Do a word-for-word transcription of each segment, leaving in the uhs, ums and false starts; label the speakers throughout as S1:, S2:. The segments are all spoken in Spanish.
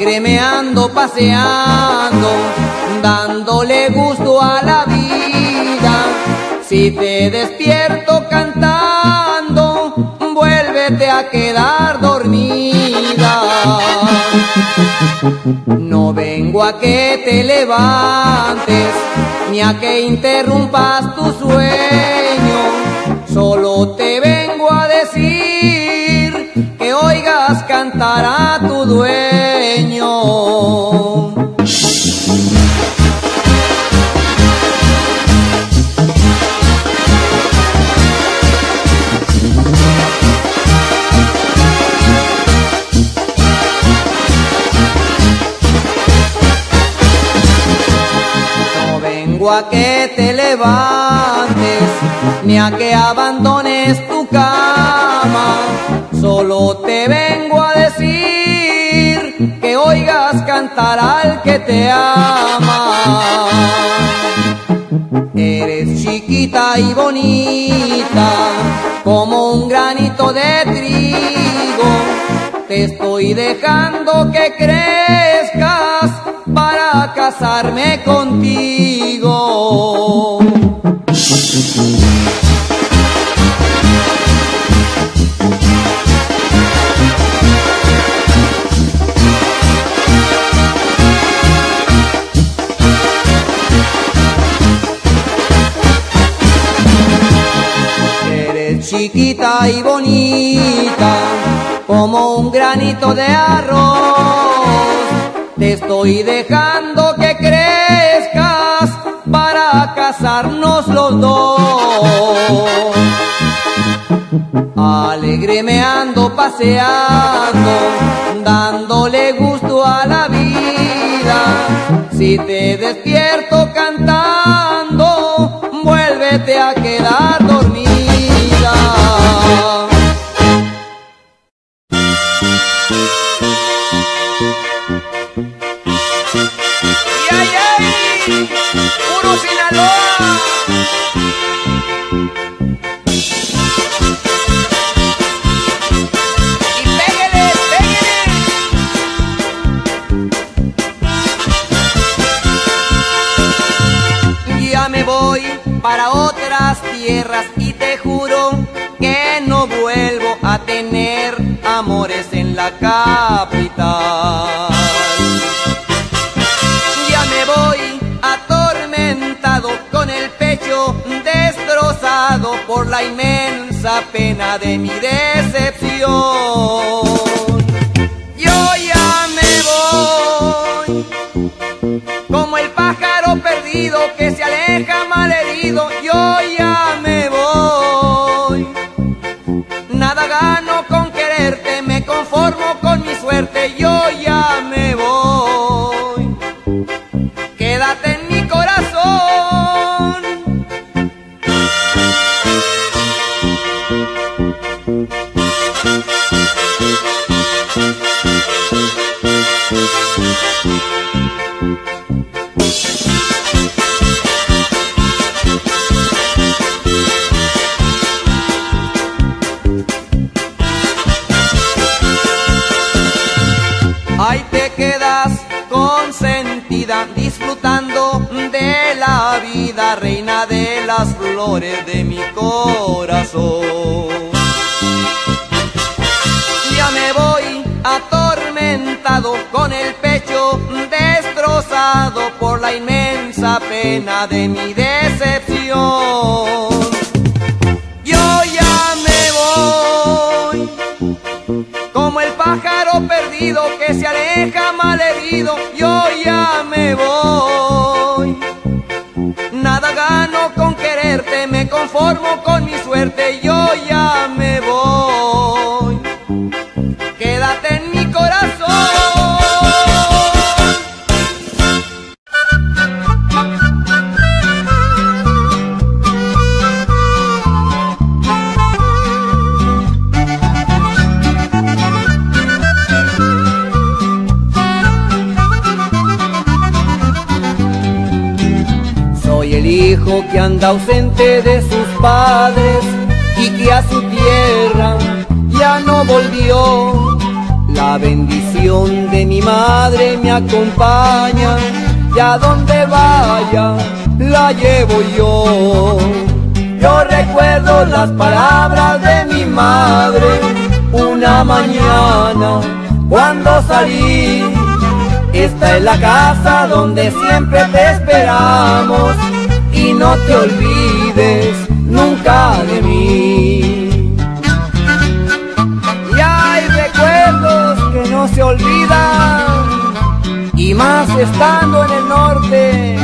S1: Alegre me ando paseando, dándole gusto a la vida. Si te despierto cantando, vuélvete a quedar dormida. No vengo a que te levantes, ni a que interrumpas tu sueño. Solo te vengo a decir que oigas cantar a tu dueño. A que te levantes, ni a que abandones tu cama. Solo te vengo a decir que oigas cantar al que te ama. Eres chiquita y bonita, como un granito de trigo. Te estoy dejando que crezcas para casarme contigo. Eres chiquita y bonita, como un granito de arroz. Te estoy dejando que crezcas para casarnos los dos. Alegre me ando paseando, dándole gusto a la vida. Si te despierto cantando, vuélvete a quedar dormida. Para otras tierras y te juro que no vuelvo a tener amores en la capital. Ya me voy atormentado, con el pecho destrozado por la inmensa pena de mi decepción. Yo ya me voy como el pájaro perdido que se aleja malherido. Yo ya me voy, nada gano con quererte, me conformo con mi suerte. Yo ya me voy, quédate en mi corazón. Ahí te quedas consentida, disfrutando de la vida, reina de las flores de mi corazón. Ya me voy atormentado, con el pecho destrozado por la inmensa pena de mi decepción. Yo ya me voy como el pájaro perdido que se aleja malherido. Yo ya me voy, nada gano con quererte, me conformo con mi suerte. Yo ya me voy, quédate en mi corazón. El hijo que anda ausente de sus padres y que a su tierra ya no volvió. La La bendición de mi madre me acompaña y a donde vaya la llevo yo. Yo recuerdo las palabras de mi madre una mañana cuando salí. Esta es la casa donde siempre te esperamos y no te olvides nunca de mí. Y hay recuerdos que no se olvidan, y más estando en el norte.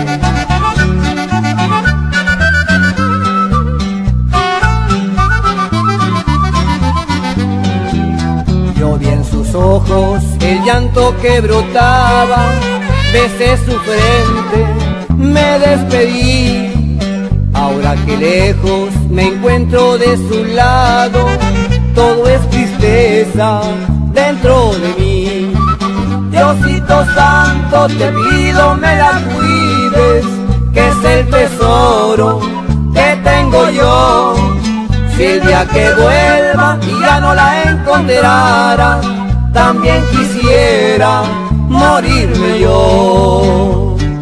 S1: Yo vi en sus ojos el llanto que brotaba, besé su frente, me despedí. Ahora que lejos me encuentro de su lado, todo es tristeza dentro de mí. Diosito santo, te pido me la cuides, que es el tesoro que tengo yo. Si el día que vuelva y ya no la encontrara, también quisiera morirme yo.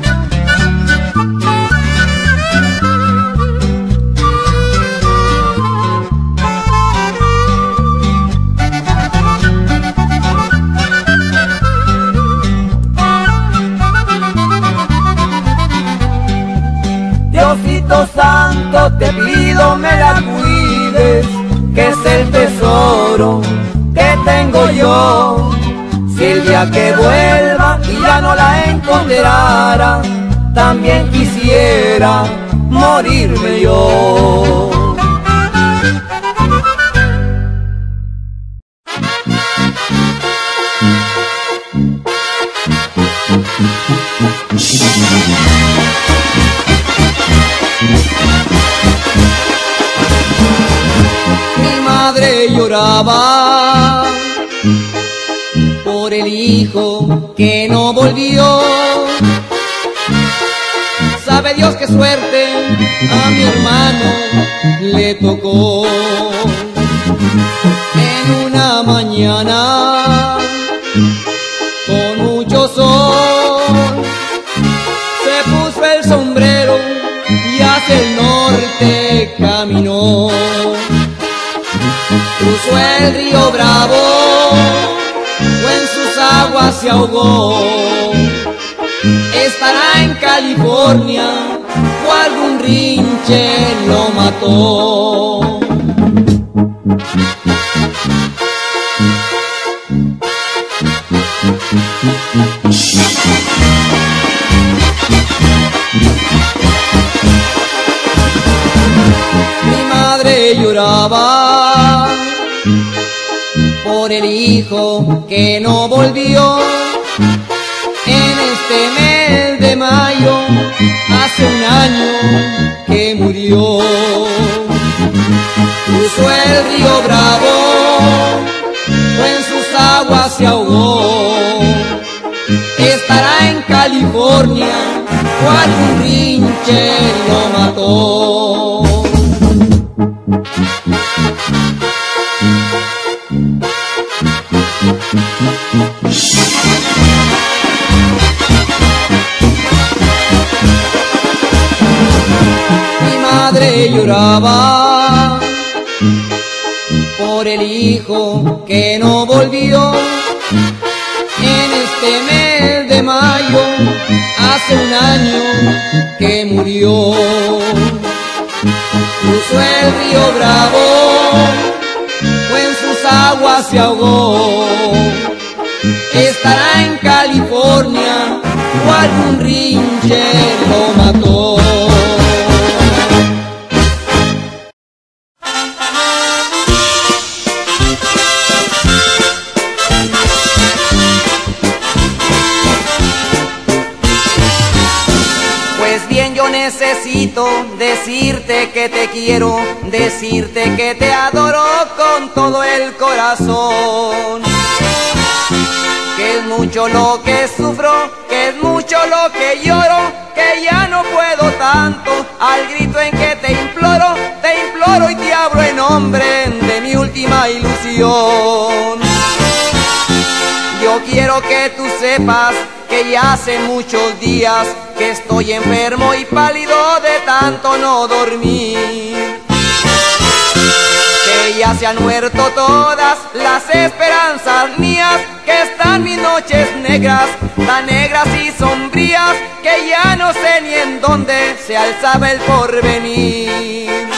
S1: Diosito santo, te pido me la cuides, que es el tesoro que tengo yo. Si el día que vuelva y ya no la encontrara, también quisiera morirme yo. Mi madre lloraba por el hijo que no volvió. Sabe Dios qué suerte a mi hermano le tocó. En una mañana con mucho sol se puso el sombrero y hacia el norte caminó. Cruzó el río Bravo o en sus aguas se ahogó. Estará en California o algún rinche lo mató. Mi madre lloraba por el hijo que no volvió. En este mes de mayo hace un año que murió. Cruzó el río Bravo o en sus aguas se ahogó. Estará en California o algún rinche lo mató. Mi madre lloraba por el hijo que no volvió. En este mes de mayo hace un año que murió. Cruzó el río Bravo o en sus aguas se ahogó. Estará en California o algún rinche lo mató. Necesito decirte que te quiero, decirte que te adoro con todo el corazón. Que es mucho lo que sufro, que es mucho lo que lloro, que ya no puedo tanto, al grito en que te imploro, te imploro y te hablo en nombre de mi última ilusión. quiero que tú sepas que ya hace muchos días que estoy enfermo y pálido de tanto no dormir. Que ya se han muerto todas las esperanzas mías, que están mis noches negras, tan negras y sombrías, que ya no sé ni en dónde se alzaba el porvenir.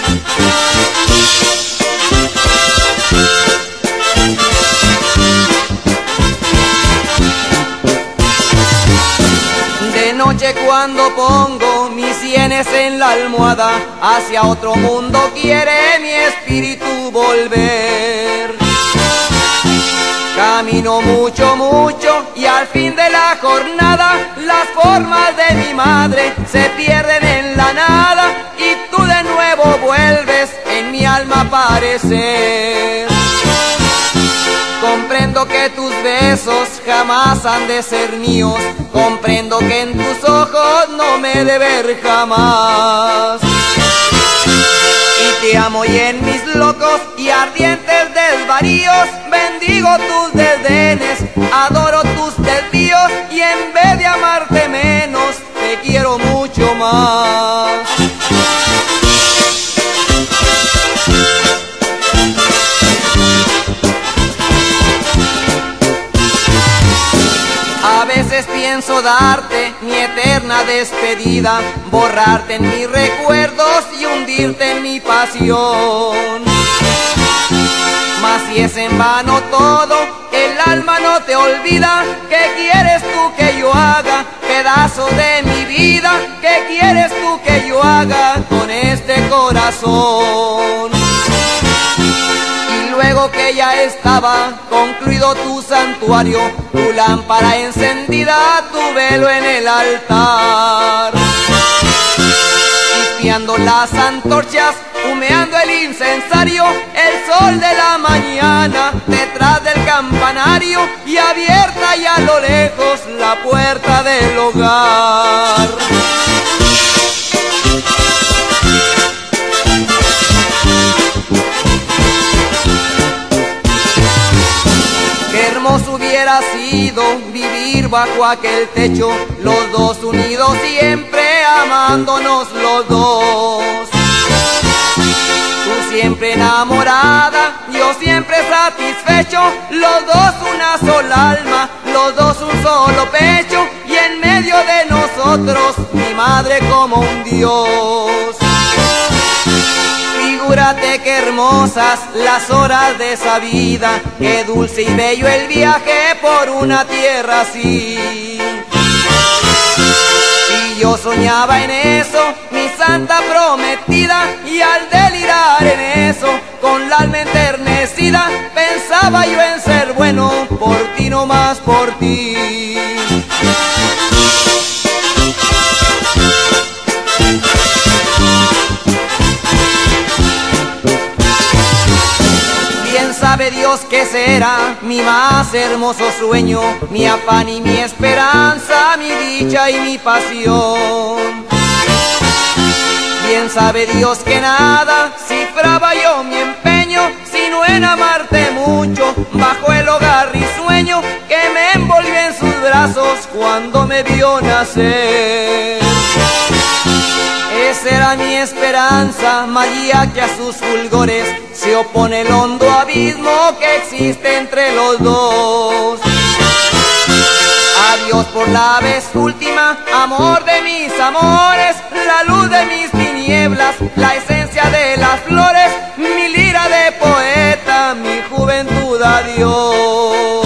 S1: De noche cuando pongo mis sienes en la almohada, hacia otro mundo quiere mi espíritu volver. Camino mucho, mucho y al fin de la jornada las formas de mi madre se pierden en la nada y tú de nuevo vuelves en mi alma a aparecer. Comprendo que tus besos jamás han de ser míos, comprendo que en tus ojos no me he de ver jamás. Y te amo y en mis locos y ardientes desvaríos bendigo tus desdenes, adoro tus desvíos y en vez de amarte menos te quiero mucho más. A veces pienso darte mi eterna despedida, borrarte en mis recuerdos y hundirte en mi pasión. Mas si es en vano todo, el alma no te olvida. ¿Qué quieres tú que yo haga, pedazo de mi vida? ¿Qué quieres tú que yo haga con este corazón? Luego que ya estaba concluido tu santuario, tu lámpara encendida, tu velo en el altar, espiando las antorchas, humeando el incensario, el sol de la mañana detrás del campanario y abierta ya a lo lejos la puerta del hogar. Hermoso hubiera sido vivir bajo aquel techo, los dos unidos siempre amándonos los dos. Tú siempre enamorada, yo siempre satisfecho, los dos una sola alma, los dos un solo pecho y en medio de nosotros mi madre como un dios. Figúrate qué hermosas las horas de esa vida, qué dulce y bello el viaje por una tierra así. Y yo soñaba en eso, mi santa prometida, y al delirar en eso, con la alma enternecida, pensaba yo en ser bueno, por ti no más por ti. Sabe Dios que será mi más hermoso sueño, mi afán y mi esperanza, mi dicha y mi pasión. Bien sabe Dios que nada cifraba yo mi empeño, sino en amarte mucho, bajo el hogar risueño que me envolvió en sus brazos cuando me vio nacer. Esa era mi esperanza, María, que a sus fulgores se opone el hondo abismo que existe entre los dos. Adiós por la vez última, amor de mis amores, la luz de mis tinieblas, la esencia de las flores, mi lira de poeta, mi juventud, adiós.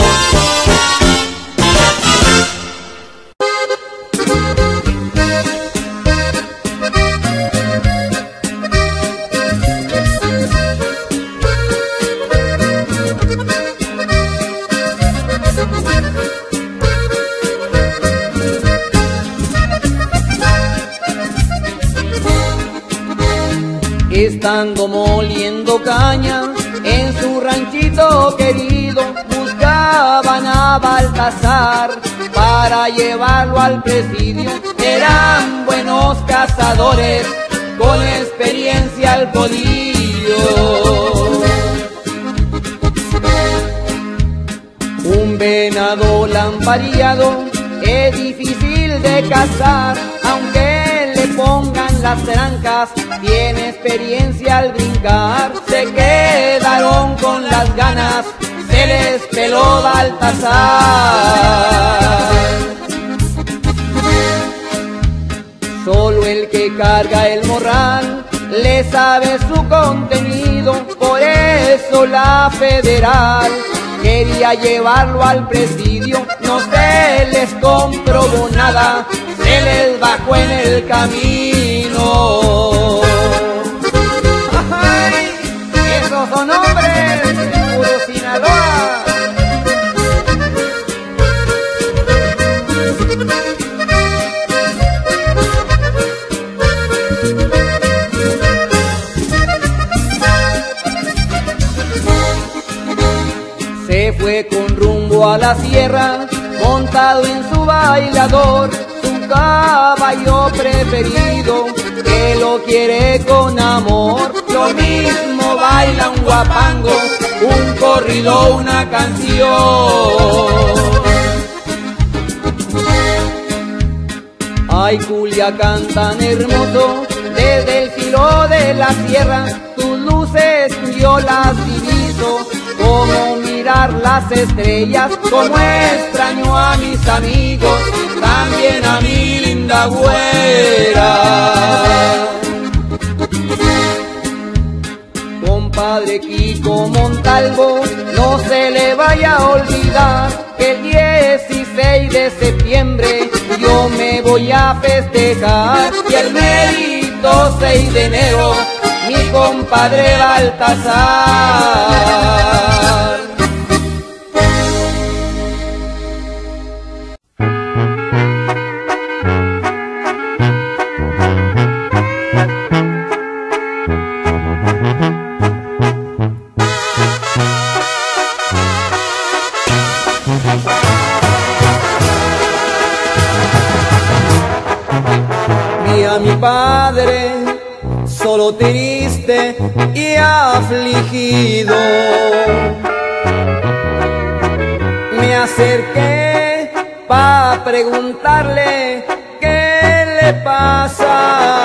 S1: Estando moliendo caña en su ranchito querido, buscaban a Baltasar para llevarlo al presidio. Eran buenos cazadores con experiencia al codillo. Un venado lampareado es difícil de cazar, aunque le pongan las trancas, tiene experiencia al brincar. Se quedaron con las ganas, se les peló Baltasar. Solo el que carga el morral le sabe su contenido, por eso la federal quería llevarlo al presidio. No se les comprobó nada, se les bajó en el camino. ¡Ay! Esos son hombres, puro Sinaloa. Se fue con rumbo a la sierra, montado en su bailador, su caballo preferido, que lo quiere con amor. Lo mismo baila un guapango, un corrido, una canción. Ay, Culiacán tan hermoso, desde el filo de la sierra, tus luces yo las diviso. Como mirar las estrellas, como extraño a mis amigos, también a mi linda güera. Compadre Kiko Montalvo, no se le vaya a olvidar que el dieciséis de septiembre yo me voy a festejar, y el mérito seis de enero mi compadre Baltasar. Vi a mi padre solo, triste y afligido. Me acerqué pa' preguntarle qué le pasa.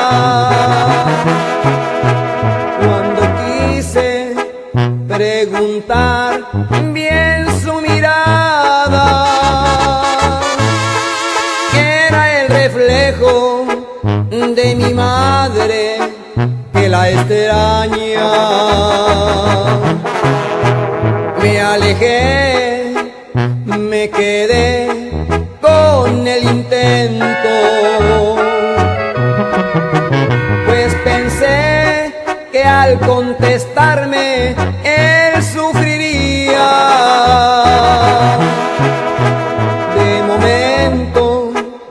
S1: Cuando quise preguntar bien su mirada, era el reflejo de mi madre que la extraña. Me alejé, me quedé con el intento, pues pensé que al contestarme él sufriría. De momento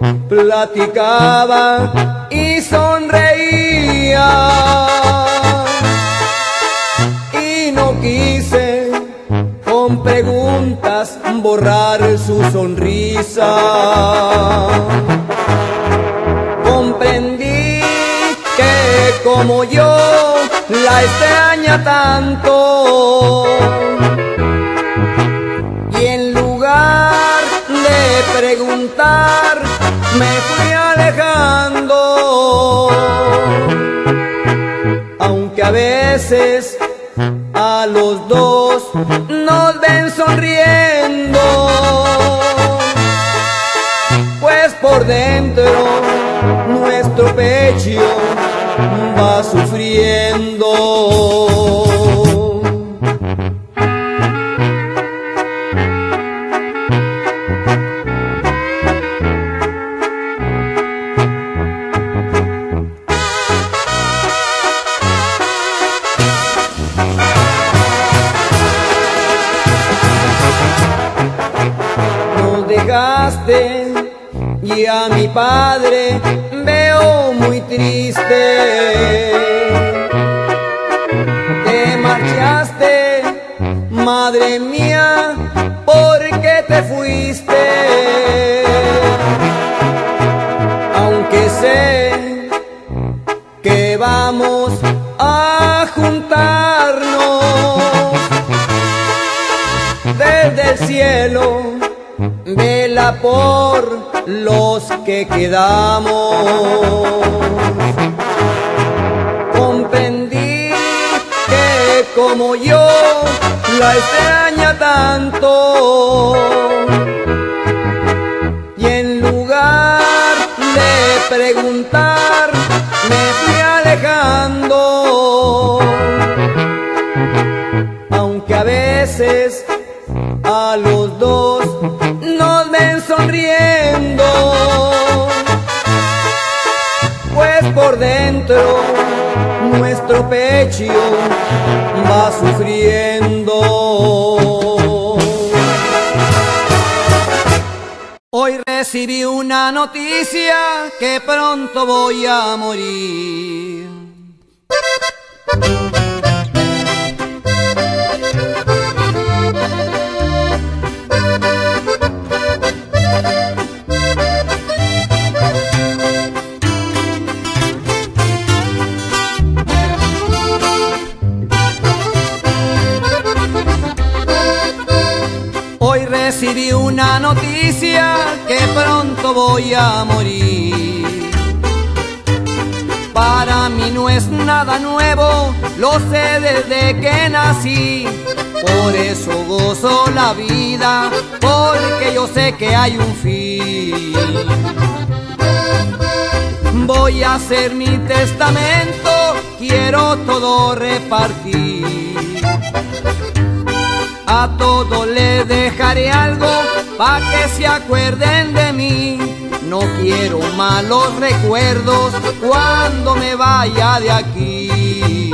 S1: platicaba y sonreía, y no quise con preguntas borrar su sonrisa. Comprendí que como yo la extraña tanto, y en lugar de preguntar me fui alejando. Aunque a veces a los dos nos ven sonriendo, pues por dentro nuestro pecho va sufriendo. Y a mi padre veo muy triste. Te marchaste, madre mía, ¿por qué te fuiste? Aunque sé que vamos a juntarnos desde el cielo. cielo, vela por los que quedamos. Comprendí que como yo la extraña tanto, y en lugar de preguntar me fui alejando, aunque a veces a los dos nos ven sonriendo, pues por dentro nuestro pecho va sufriendo. Hoy recibí una noticia que pronto voy a morir. Hoy recibí una noticia que pronto voy a morir. Para mí no es nada nuevo, lo sé desde que nací. Por eso gozo la vida, porque yo sé que hay un fin. Voy a hacer mi testamento, quiero todo repartir. A todos les dejaré algo pa' que se acuerden de mí. No quiero malos recuerdos cuando me vaya de aquí.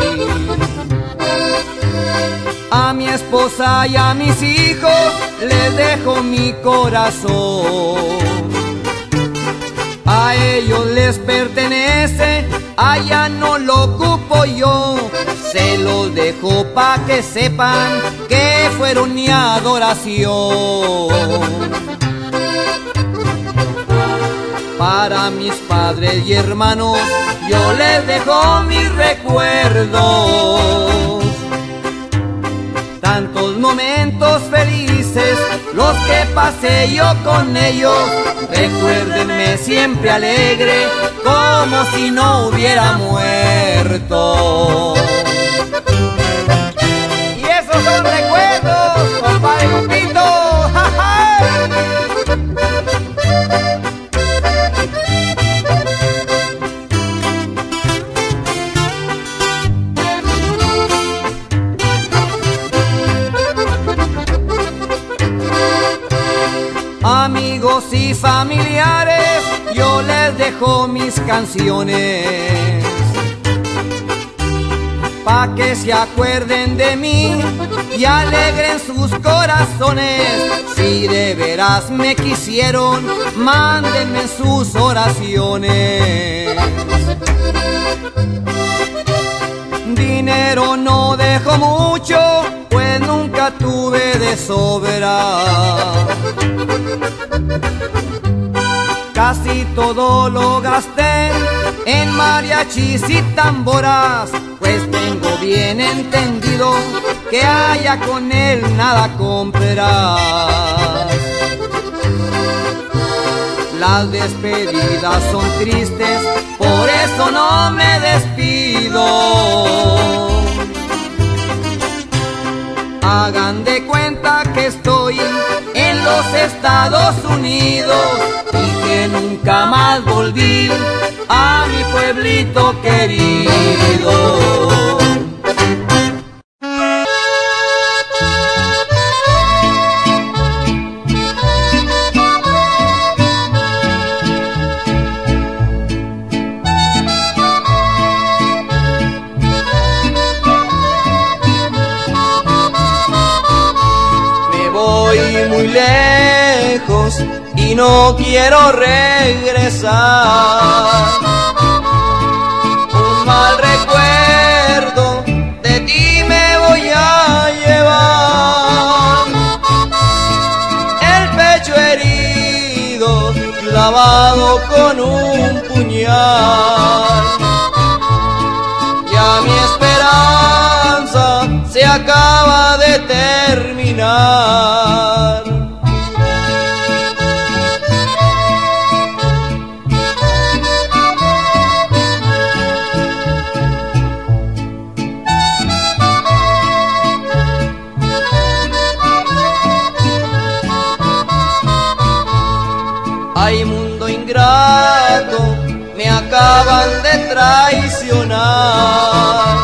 S1: A mi esposa y a mis hijos les dejo mi corazón. A ellos les pertenece, allá no lo ocupo yo. Se los dejo pa' que sepan que fueron mi adoración. Para mis padres y hermanos yo les dejo mis recuerdos. Tantos momentos felices los que pasé yo con ellos. Recuérdenme siempre alegre, como si no hubiera muerto. Y esos son recuerdos, compadre Cuquito. ¡Ja, ja! Amigos y familiares, yo les dejo mis canciones pa' que se acuerden de mí y alegren sus corazones. Si de veras me quisieron, mándenme sus oraciones. Dinero no dejo mucho, pues nunca tuve de sobra. Casi todo lo gasté en mariachis y tamboras, pues tengo bien entendido que allá con él nada comprarás. Las despedidas son tristes, por eso no me despido. Hagan de cuenta que estoy en los Estados Unidos y que nunca más volví a mi pueblito querido. Muy lejos y no quiero regresar. Un mal recuerdo de ti me voy a llevar. El pecho herido, clavado con un puñal. Ya mi esperanza se acaba de terminar. ingrato, me acaban de traicionar.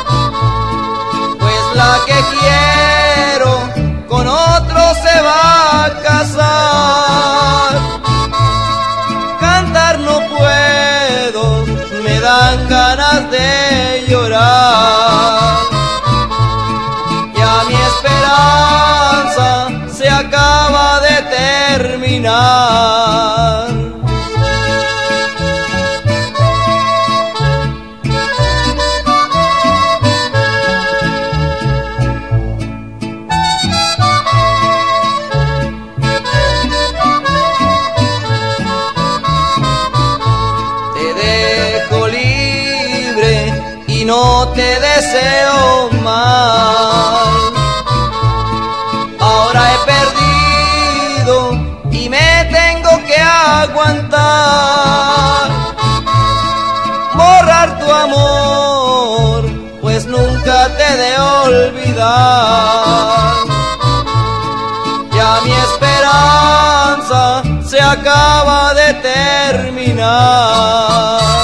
S1: Pues la que quiero con otro se va a casar. Cantar no puedo, me dan ganas de llorar. Ya mi esperanza se acaba de terminar. No te deseo mal. Ahora he perdido y me tengo que aguantar. Borrar tu amor, pues nunca te he de olvidar. Ya mi esperanza se acaba de terminar.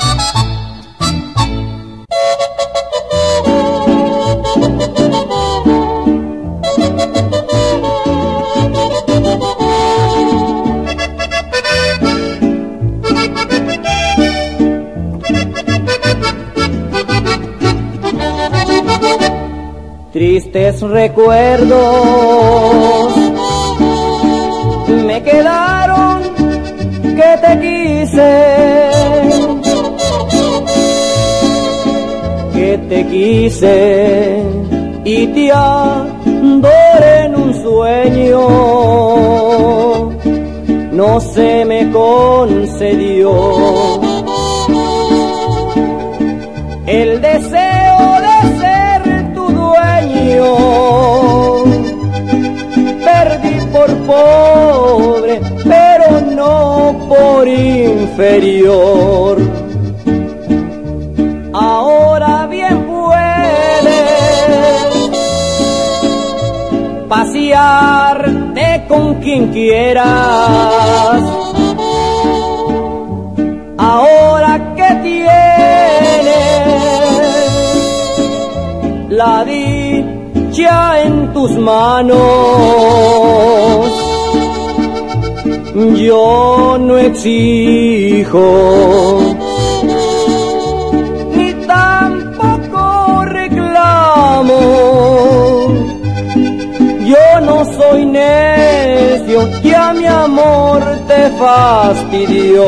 S2: Tristes recuerdos me quedaron que te quise, que te quise y te adoré en un sueño. No se me concedió el deseo de ser tu dueño. Perdí por pobre, pero no por inferior. Ahora bien puedes pasearte con quien quieras. Ahora que tienes la dicha en tus manos, yo no exijo ni tampoco reclamo. Yo no soy necio, ya mi amor te fastidió.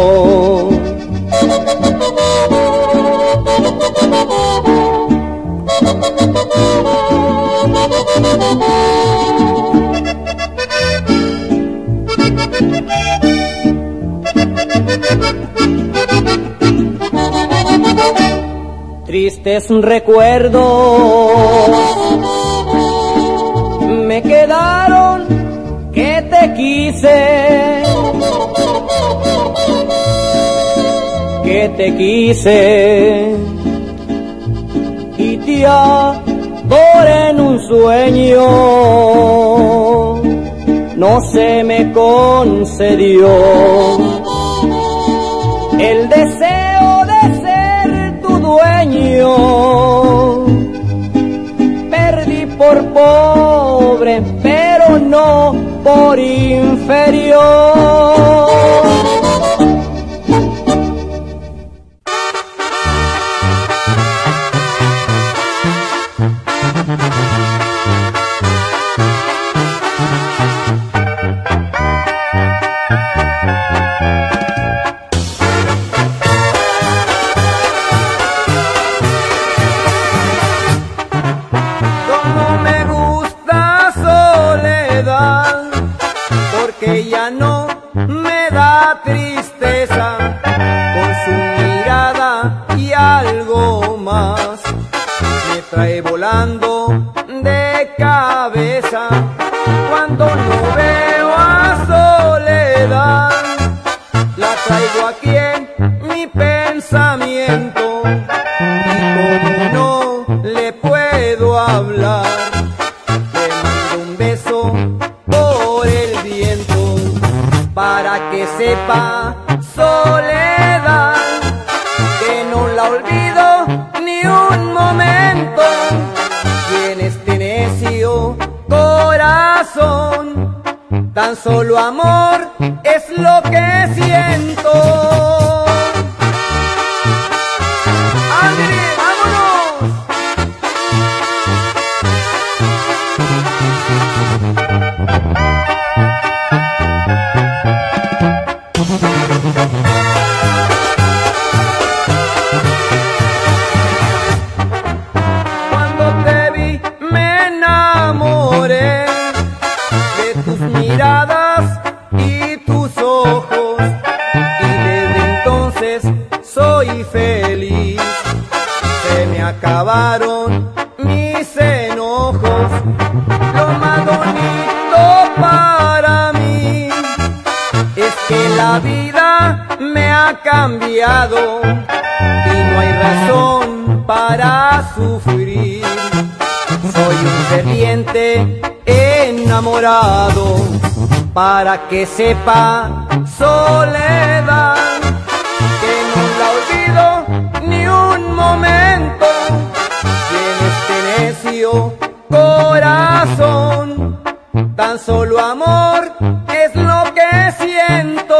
S2: Tristes recuerdos me quedaron que te quise, que te quise y te adoré en un sueño. No se me concedió el deseo de ser tu dueño. Perdí por pobre, pero no por inferior.
S1: Que ya no me da tristeza con su mirada y algo más. Me trae volando de cabeza cuando no veo a Soledad. La traigo aquí en mi pensamiento y como no le puedo hablar, le mando un beso por el viento. para que sepa Soledad que no la olvido ni un momento, y en este necio corazón tan solo amor es lo que siento. ¡Ándale, vámonos! Cuando te vi me enamoré de tus miradas y tus ojos, y desde entonces soy feliz. Se me acabaron mis enojos, lo más bonito para mí es que la vida me ha cambiado y no hay razón para sufrir. Soy un ferviente enamorado, para que sepa Soledad que no la olvido ni un momento, y en este necio corazón tan solo amor es lo que siento.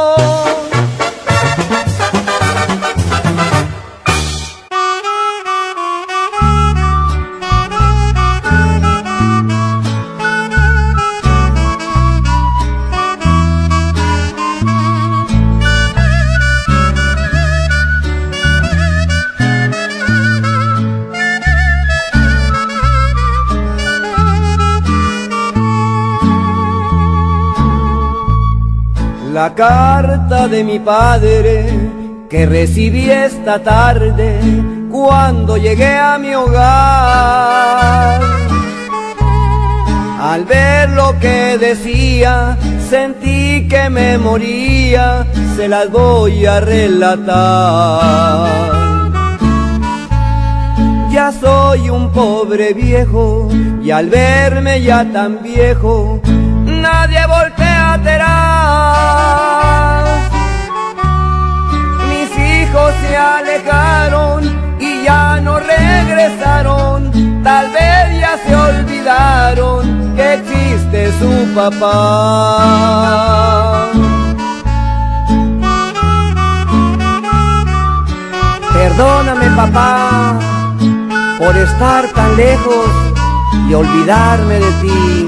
S1: La carta de mi padre que recibí esta tarde cuando llegué a mi hogar. Al ver lo que decía, sentí que me moría, se las voy a relatar. Ya soy un pobre viejo y al verme ya tan viejo, nadie voltea atrás. Mis hijos se alejaron y ya no regresaron, tal vez ya se olvidaron que existe su papá. Perdóname, papá, por estar tan lejos y olvidarme de ti.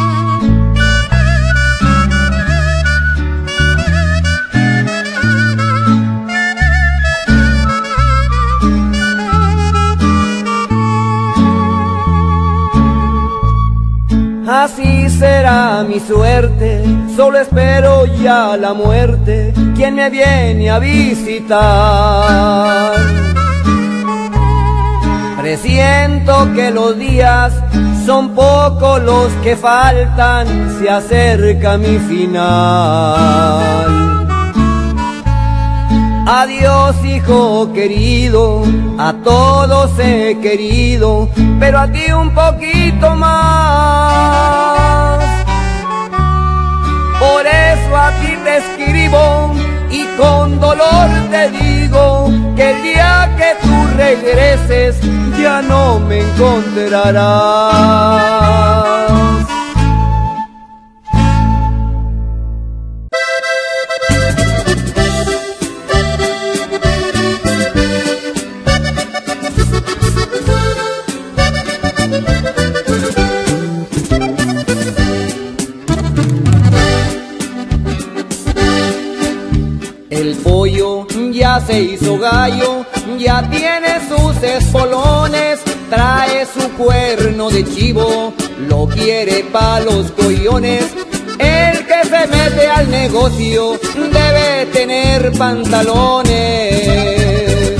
S1: Así será mi suerte, solo espero ya la muerte, quien me viene a visitar. Presiento que los días son pocos los que faltan, se acerca mi final. Adiós, hijo querido, a todos he querido, pero a ti un poquito más. Por eso a ti te escribo y con dolor te digo que el día que tú regreses ya no me encontrarás. El pollo ya se hizo gallo, ya tiene sus espolones, trae su cuerno de chivo, lo quiere pa' los collones. El que se mete al negocio debe tener pantalones.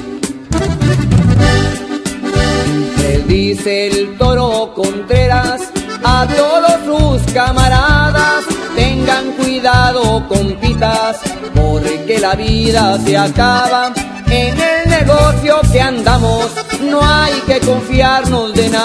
S1: Le dice el Toro Contreras a todos sus camaradas: tengan cuidado, compitas, porque la vida se acaba. En el negocio que andamos no hay que confiarnos de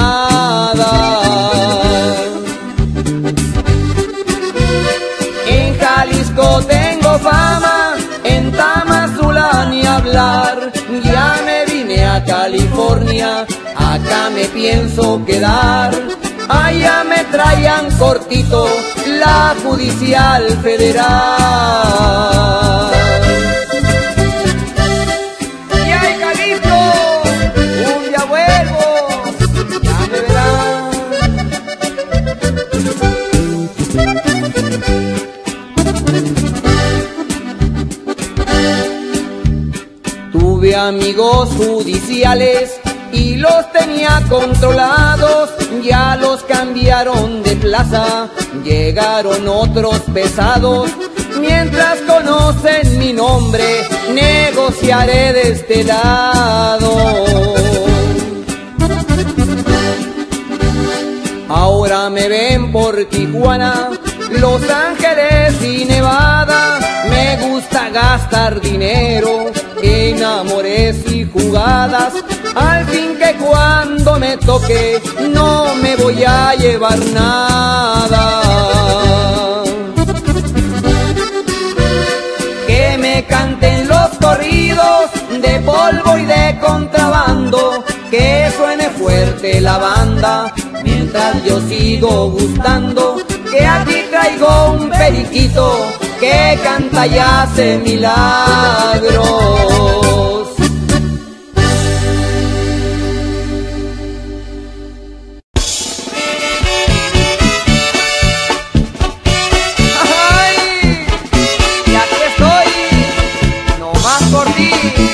S1: nada. En Jalisco México tengo fama, en Tamazula ni hablar. Ya me vine a California, acá me pienso quedar. Allá me traían cortito la Judicial Federal. Y ay, Calixto, un día vuelvo, ya me verán. Tuve amigos judiciales y los tenía controlados, ya los cambiaron de plaza, llegaron otros pesados. Mientras conocen mi nombre, negociaré de este lado. Ahora me ven por Tijuana, Los Ángeles y Nevada. Me gusta gastar dinero en amores y jugadas. Al fin que cuando me toque no me voy a llevar nada. Que me canten los corridos de polvo y de contrabando, que suene fuerte la banda mientras yo sigo gustando. Que aquí traigo un periquito que canta y hace milagros. ¡Ay! Y aquí estoy, nomás por ti.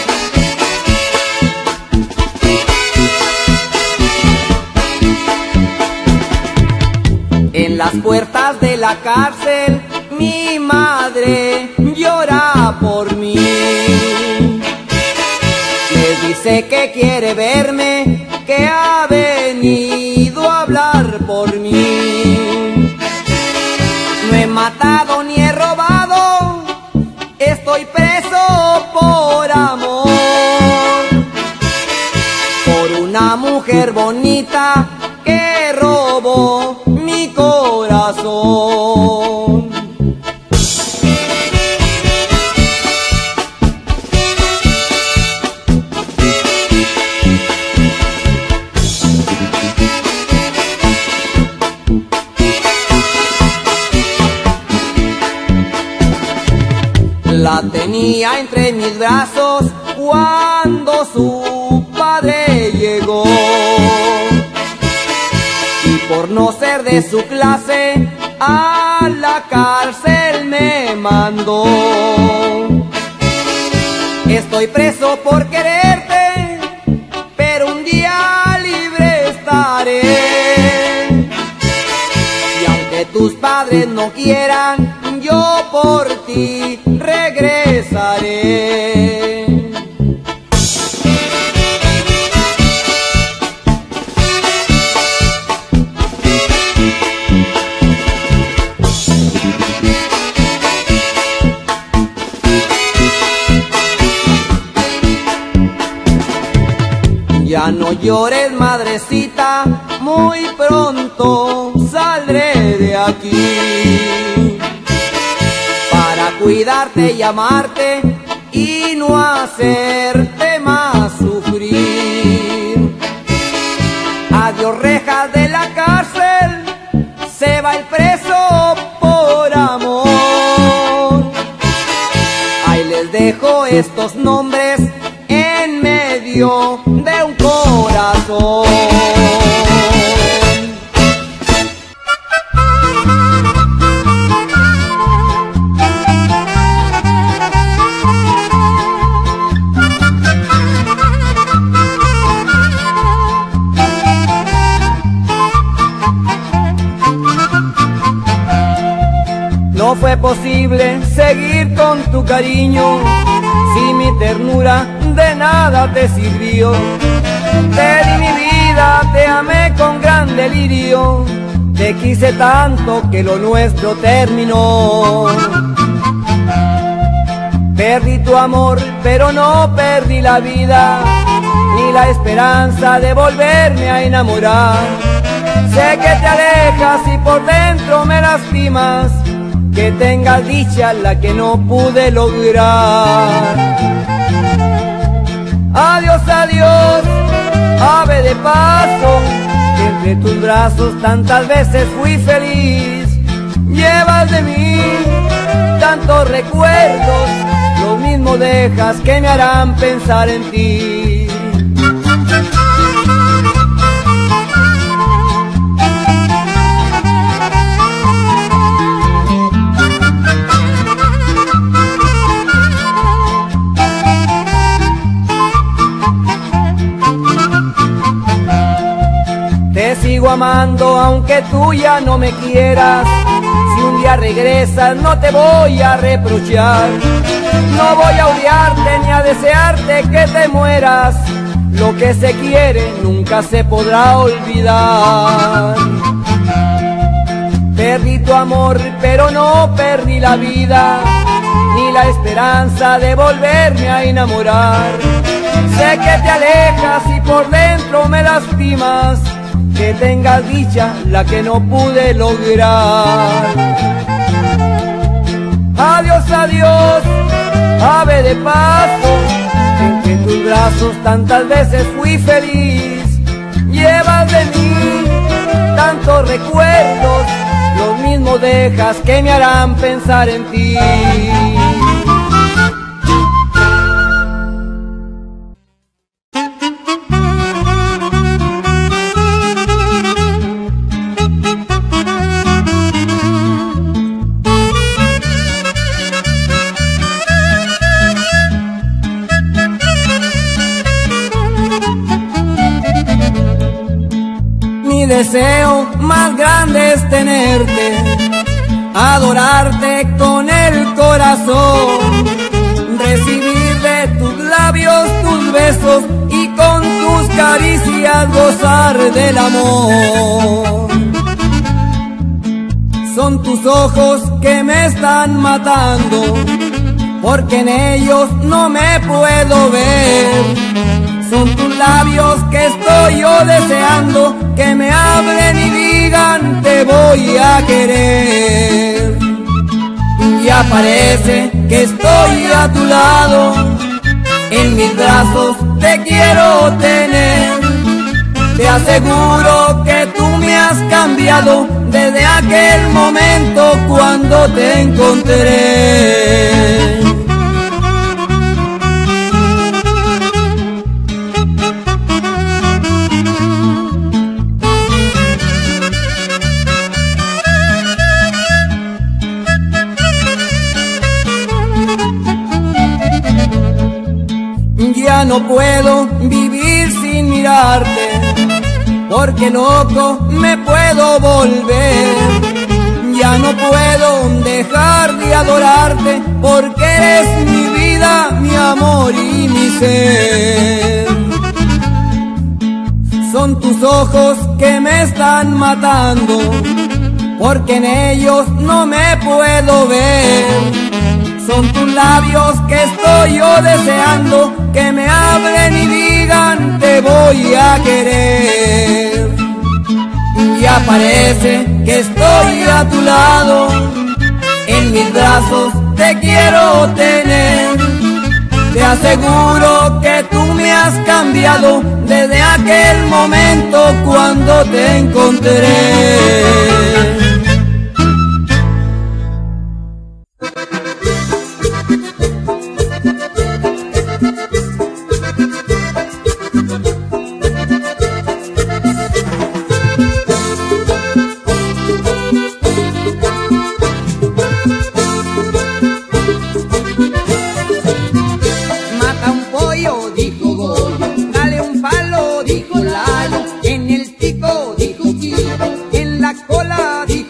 S1: En las puertas de la cárcel mi madre llora por mí. Les dice que quiere verme, que ha venido a hablar por mí. No he matado ni he robado, estoy preso por amor, por una mujer bonita que robó mi corazón. La tenía entre mis brazos cuando su padre llegó, y por no ser de su clase a la cárcel me mandó. Estoy preso por quererte, pero un día libre estaré. Y aunque tus padres no quieran, yo por ti regresaré. Ya no llores, madrecita, muy pronto saldré de aquí para cuidarte y amarte y no hacerte más sufrir. Adiós, rejas de la cárcel, se va el preso por amor. Ahí les dejo estos nombres en medio de un corazón. No fue posible seguir con tu cariño, si mi ternura de nada te sirvió. Te di mi vida, te amé con gran delirio, te quise tanto que lo nuestro terminó. Perdí tu amor, pero no perdí la vida, ni la esperanza de volverme a enamorar. Sé que te alejas y por dentro me lastimas, que
S2: que tengas dicha la que no pude lograr. Adiós, adiós, ave de paso, que entre tus brazos tantas veces fui feliz. Llevas de mí tantos recuerdos, lo mismo dejas que me harán pensar en ti. Te sigo amando aunque tú ya no me quieras. Si un día regresas no te voy a reprochar. No voy a odiarte ni a desearte que te mueras. Lo que se quiere nunca se podrá olvidar. Perdí tu amor pero no perdí la vida, ni la esperanza de volverme a enamorar. Sé que te alejas y por dentro me lastimas, que tengas dicha la que no pude lograr. Adiós, adiós, ave de paso, entre tus brazos tantas veces fui feliz. Llevas de mí tantos recuerdos, los mismos dejas que me harán pensar en ti. Mi deseo más grande es tenerte, adorarte con el corazón, recibir de tus labios tus besos y con tus caricias gozar del amor. Son tus ojos que me están matando, porque en ellos no me puedo ver. Son tus labios que estoy yo deseando, que me hablen y digan te voy a querer. Ya parece que estoy a tu lado, en mis brazos te quiero tener. Te aseguro que tú me has cambiado desde aquel momento cuando te encontré. Ya no puedo vivir sin mirarte, porque loco me puedo volver. Ya no puedo dejar de adorarte, porque eres mi vida, mi amor y mi ser. Son tus ojos que me están matando, porque en ellos no me puedo ver. Son tus labios que estoy yo deseando, que me hablen y digan te voy a querer. Ya parece que estoy a tu lado, en mis brazos te quiero tener. Te aseguro que tú me has cambiado desde aquel momento cuando te encontré.
S1: En el pico dijo Kiko, en la cola dijo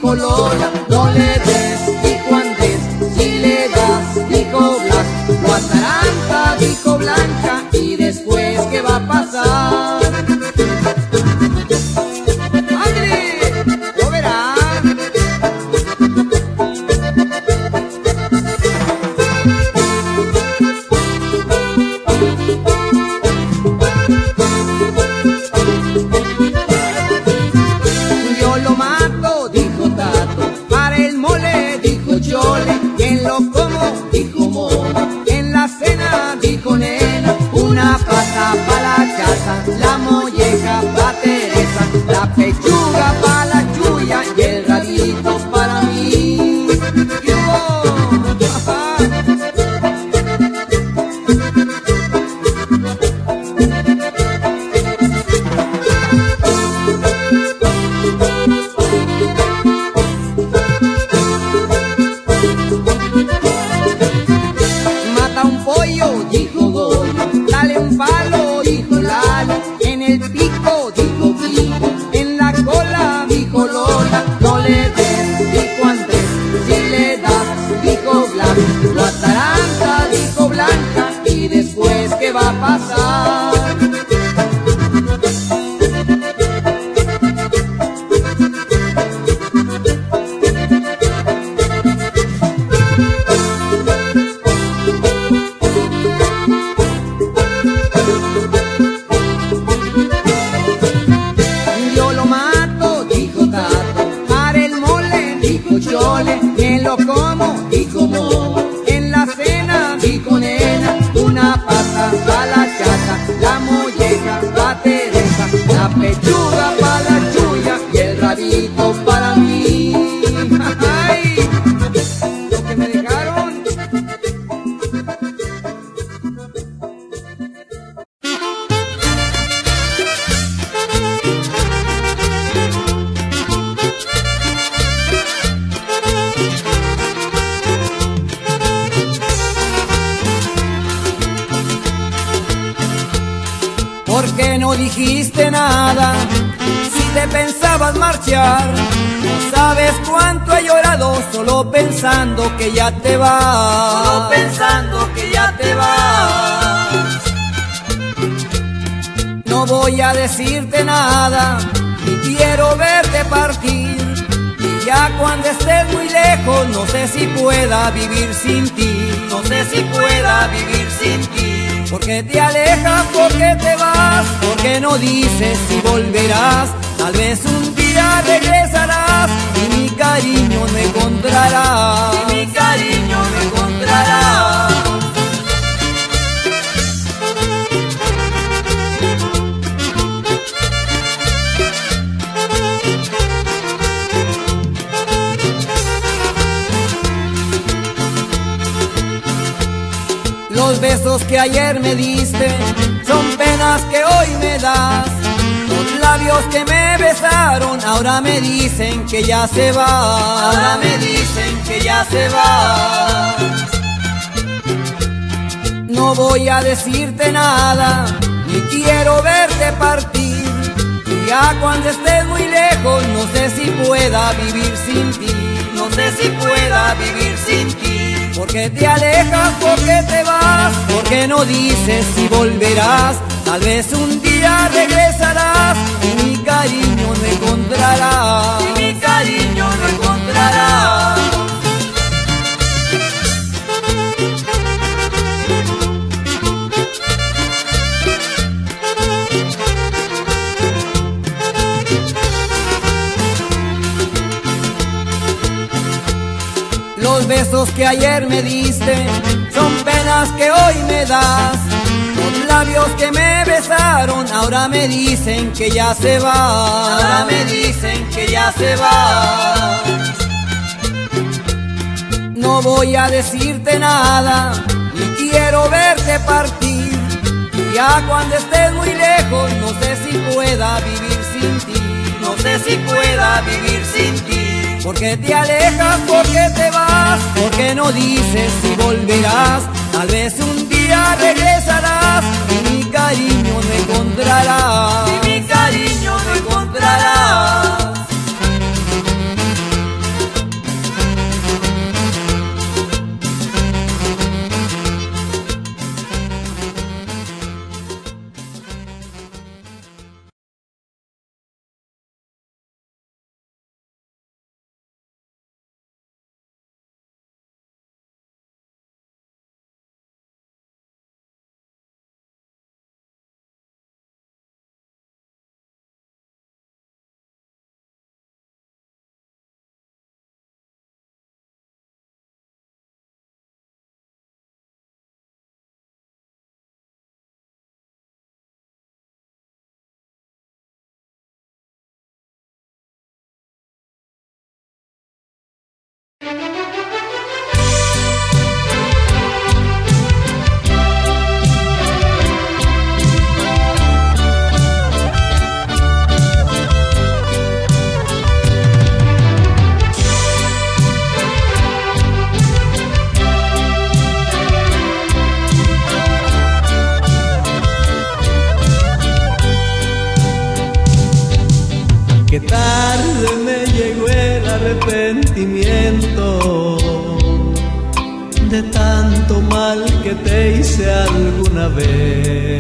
S1: Lo ataranta, dijo Blanca, y después ¿qué va a pasar? Yo lo mato, dijo Tato, haré el mole, dijo Chole, me lo como, dijo Mo, en la cena, dijo Nena, una pata pa' la chata, la molleja pa' Teresa, la pechuga pa' la Chuya y el rabito para mí. ¡Ay! Lo que me dejaron.
S2: ¿Por qué no dijiste nada si te pensabas marchar? No sabes cuánto he llorado solo pensando que ya te vas. Solo pensando que ya te vas. No voy a decirte nada, ni quiero verte partir. Y ya cuando estés muy lejos, no sé si pueda vivir sin ti. No sé si pueda vivir sin ti. Porque te alejas, porque te vas, porque no dices si volverás. Tal vez un día regresarás y mi cariño me encontrarás. Y mi cariño me encontrarás. Los besos que ayer me diste son penas que hoy me das. Los labios que me besaron ahora me dicen que ya se va. Ahora me dicen que ya se va. No voy a decirte nada, ni quiero verte partir. Y ya cuando estés muy lejos, no sé si pueda vivir sin ti. No sé si pueda vivir sin ti. Porque te alejas, porque te vas, porque no dices si volverás. Tal vez un día regresarás y mi cariño no encontrarás. Y mi cariño no encontrarás. Los besos que ayer me diste son penas que hoy me das. Los labios que me besaron ahora me dicen que ya se va. Ahora me dicen que ya se va. No voy a decirte nada, ni quiero verte partir. Ya cuando estés muy lejos, no sé si pueda vivir sin ti. No sé si pueda vivir sin ti. Porque te alejas, porque te vas, porque no dices si volverás. Tal vez un día regresarás y mi cariño me encontrarás. Y mi cariño me encontrarás.
S3: de tanto mal que te hice alguna vez.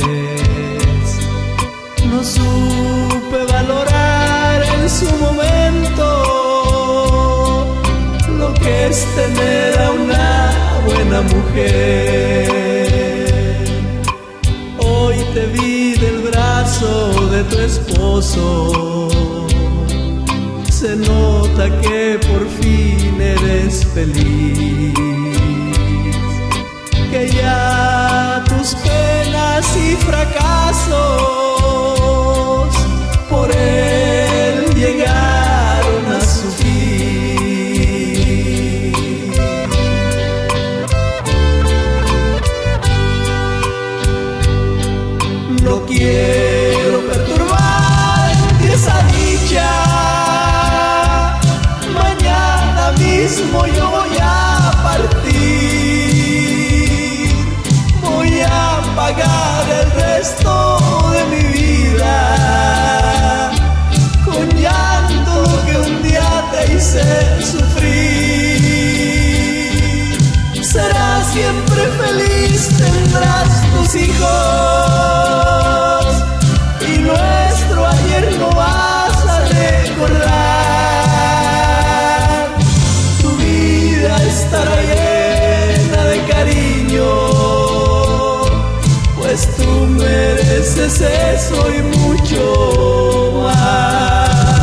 S3: No supe valorar en su momento lo que es tener a una buena mujer. Hoy te vi del brazo de tu esposo, se nota que por fin eres feliz, que ya tus penas y fracasos por él llegaron a su fin. No quiero perturbar esa dicha, mañana mismo yo voy a partir, voy a pagar el resto de mi vida con llanto lo que un día te hice sufrir. Serás siempre feliz, tendrás tus hijos y nuestro ayer no vas a recordar. Tu vida estará llena de cariño, pues tú mereces eso y mucho más.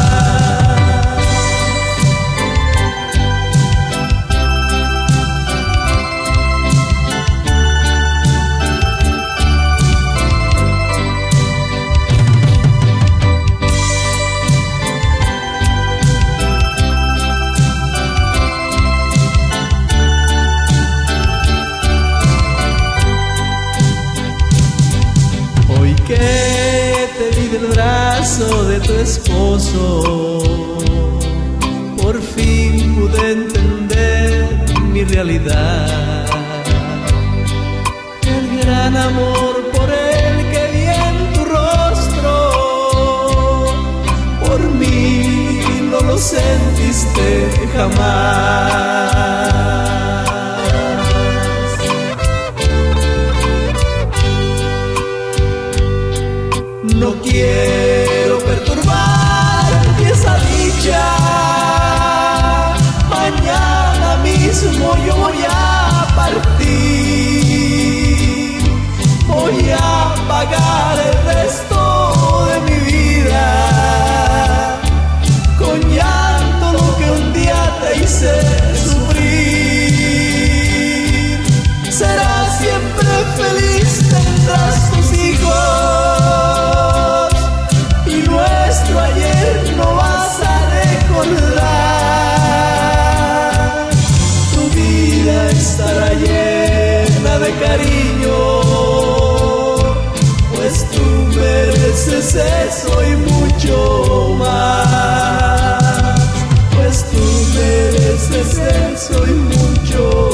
S3: Hoy que te vi del brazo de tu esposo, por fin pude entender mi realidad. El gran amor por él que vi en tu rostro, por mí no lo sentiste jamás. No quiero perturbar esa dicha, mañana mismo yo voy a partir, voy a pagar el resto de mi vida con llanto lo que un día te hice sufrir. Serás siempre feliz, tendrás tus hijos y nuestro ayer no vas a recordar. Tu vida estará llena de cariño, pues tú mereces eso y mucho más, pues tú mereces eso y mucho más.